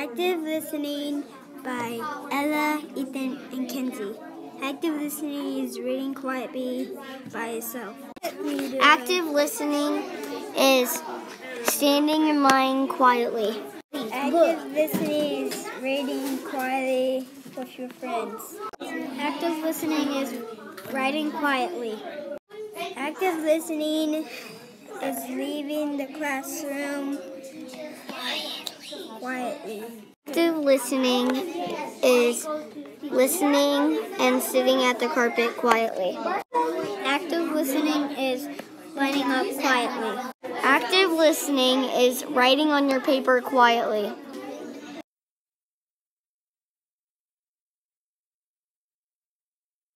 Active listening by Ella, Ethan, and Kenzie. Active listening is reading quietly by yourself. Active listening is standing in line quietly. Active listening is reading quietly with your friends. Active listening is writing quietly. Active listening is leaving the classroom quietly. Active listening is listening and sitting at the carpet quietly. Active listening is lining up quietly. Active listening is writing on your paper quietly.